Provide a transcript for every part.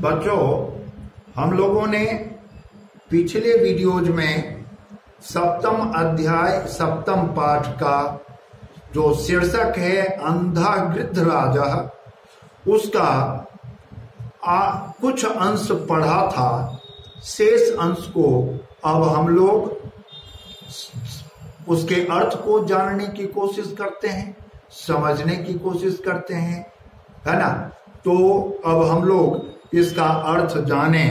बच्चों, हम लोगों ने पिछले वीडियोज में सप्तम अध्याय सप्तम पाठ का जो शीर्षक है अंधा गृध्र राजा, उसका कुछ अंश पढ़ा था। शेष अंश को अब हम लोग उसके अर्थ को जानने की कोशिश करते हैं, समझने की कोशिश करते हैं, है ना। तो अब हम लोग इसका अर्थ जाने।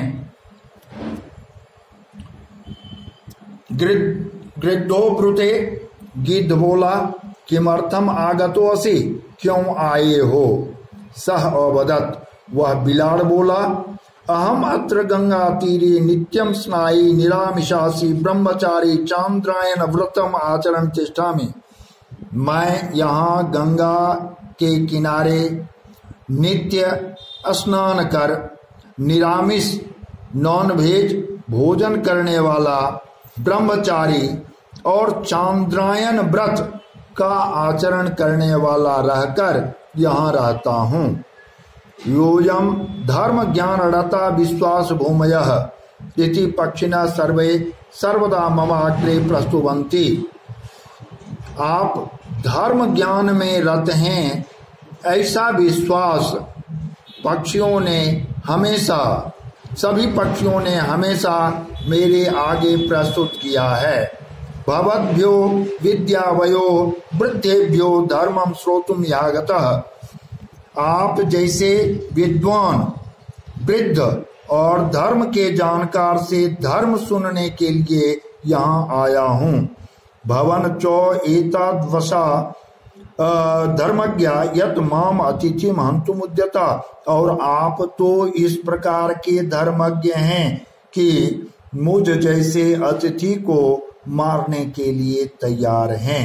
गृद्धो ब्रुते, गिद्ध बोला, किमर्थम आगतो असि, क्यों आए हो। सह अवदत्, वह बिलाड़ बोला, अहम अत्र गंगा तीरे नित्यम स्नायी निरामिषासी ब्रह्मचारी चांद्रायण व्रतम आचरण तिष्ठामि। मैं यहाँ गंगा के किनारे नित्य स्नान कर निरामिष नॉन वेज भोजन करने वाला ब्रह्मचारी और चांद्रायण व्रत का आचरण करने वाला रहकर यहाँ रहता हूँ। योयम धर्म ज्ञान रता विश्वास भूमयः इति पक्षिणः सर्वे सर्वदा मम अग्रे प्रस्तुवन्ति। आप धर्म ज्ञान में रत हैं, ऐसा विश्वास पक्षियों ने हमेशा, सभी पक्षियों ने हमेशा मेरे आगे प्रस्तुत किया है। भवद्भ्यो विद्यावयो वृद्धेभ्यो धर्मं श्रोतुम यागतः। आप जैसे विद्वान वृद्ध और धर्म के जानकार से धर्म सुनने के लिए यहाँ आया हूँ। भवन चो एतद्वशा धर्मज्ञा यत माम अतिथि महंतुम उद्यता। और आप तो इस प्रकार के धर्मज्ञ हैं कि मुझ जैसे अतिथि को मारने के लिए तैयार हैं।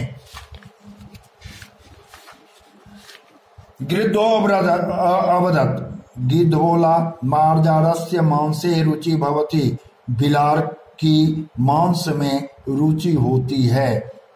गिद्धो अवदत्, गिद्ध बोला, मार्जारस्य मांसे रुचि भवति, बिलार की मांस में रुचि होती है।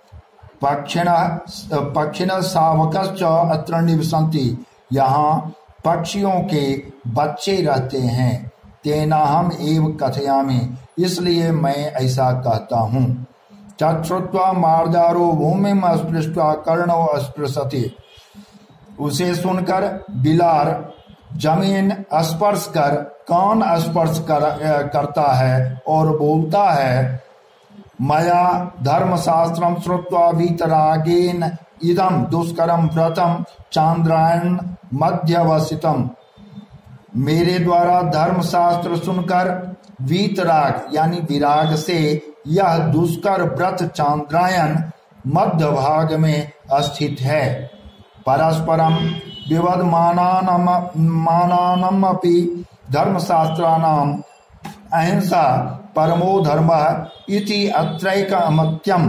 पक्षिण शावकश्च अत्र निवसन्ति, यहाँ पक्षियों के बच्चे रहते हैं। तेनाहम एव कथयामि, इसलिए मैं ऐसा कहता हूँ। तच्छ्रुत्वा मार्जारो भूमिम अस्पृष्ट्वा कर्णो अस्पृशति। उसे सुनकर बिलार जमीन स्पर्श कर कान स्पर्श करता है और बोलता है, मया धर्मशास्त्रम श्रुत्वा वीतरागेन इदम दुष्करम व्रतम चांद्रायण मध्यवसितम। मेरे द्वारा धर्मशास्त्र सुनकर वीतराग यानी विराग से यह दुष्कर व्रत चांद्रायण मध्य भाग में स्थित है। परस्परम विवदमानानम अपि धर्मशास्त्राणाम अहिंसा परमो धर्मः इति अत्रैकमत्यम।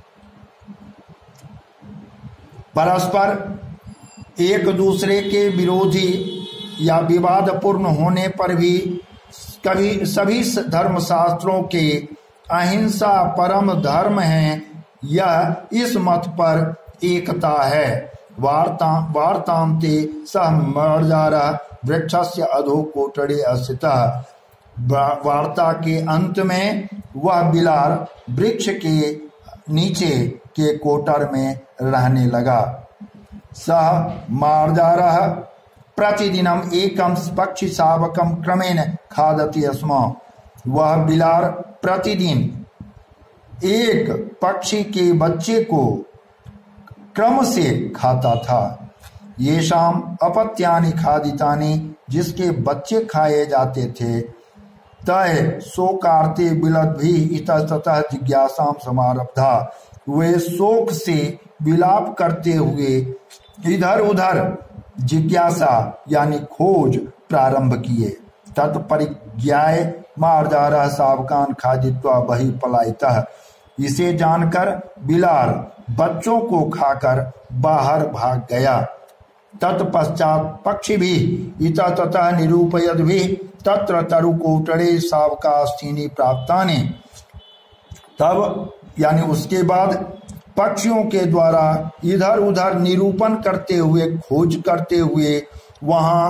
परस्पर एक दूसरे के विरोधी या विवादपूर्ण होने पर भी कभी सभी धर्मशास्त्रों के अहिंसा परम धर्म है, यह इस मत पर एकता है। वार्तान्ते सह मर्जारः वृक्षस्य अधो कोटरे स्थितः। वार्ता के अंत में वह बिलार वृक्ष के नीचे के कोटर में रहने लगा। सह मार्जारः प्रतिदिनम एकम पक्षी शावकम क्रमेण खादति स्म। वह बिलार प्रतिदिन एक पक्षी के बच्चे को क्रम से खाता था। ये शाम अपत्यानि खादितानि, जिसके बच्चे खाए जाते थे। तय शोकार्ते बिलद भी इतस्ततः जिज्ञासाम समारब्धा। वे शोक से विलाप करते हुए इधर उधर जिज्ञासा यानी खोज प्रारंभ किए। तत्परिज्ञाय मार्जारः शावकान खादित्वा बहि पलायितः। इसे जानकर बिलार बच्चों को खाकर बाहर भाग गया। तत्पश्चात पक्षी भी इतः ततः निरूपयद भी तत्र तरुकोटरे शावकास्थीनि प्राप्तानि। तब यानी उसके बाद पक्षियों के द्वारा इधर उधर निरूपण करते हुए खोज करते हुए वहां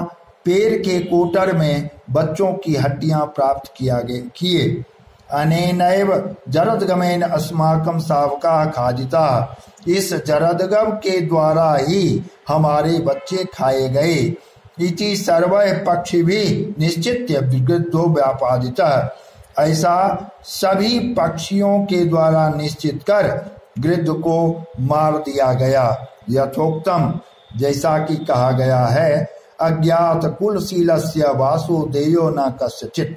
पेड़ के कोटर में बच्चों की हड्डियां प्राप्त किए। अनेनैव जरदगमेन अस्माकं शावकाः खादिताः, इस जरदगम के द्वारा ही हमारे बच्चे खाए गए। इति सर्वैः पक्षिभिः निश्चित्य विगृद्धो व्यापादितः, ऐसा सभी पक्षियों के द्वारा निश्चित कर गृध्द को मार दिया गया। यथोक्तम, जैसा कि कहा गया है, अज्ञात कुलशीलस्य वासुदेयो न कस्यचित्,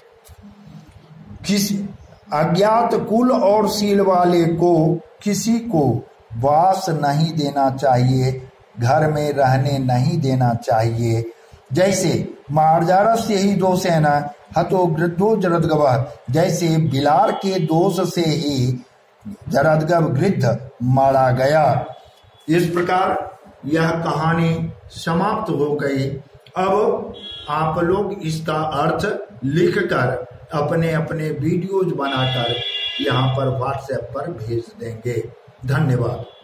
अज्ञात कुल और शील वाले को किसी को वास नहीं देना चाहिए, घर में रहने नहीं देना चाहिए। जैसे मार्जारस्य ही दोषेन हतो गृद्धो जरदगवः, जैसे बिलार के दोष से ही जरदगव गृध्द मारा गया। इस प्रकार यह कहानी समाप्त हो गई। अब आप लोग इसका अर्थ लिखकर अपने अपने वीडियोज बनाकर यहाँ पर व्हाट्सएप पर भेज देंगे। धन्यवाद।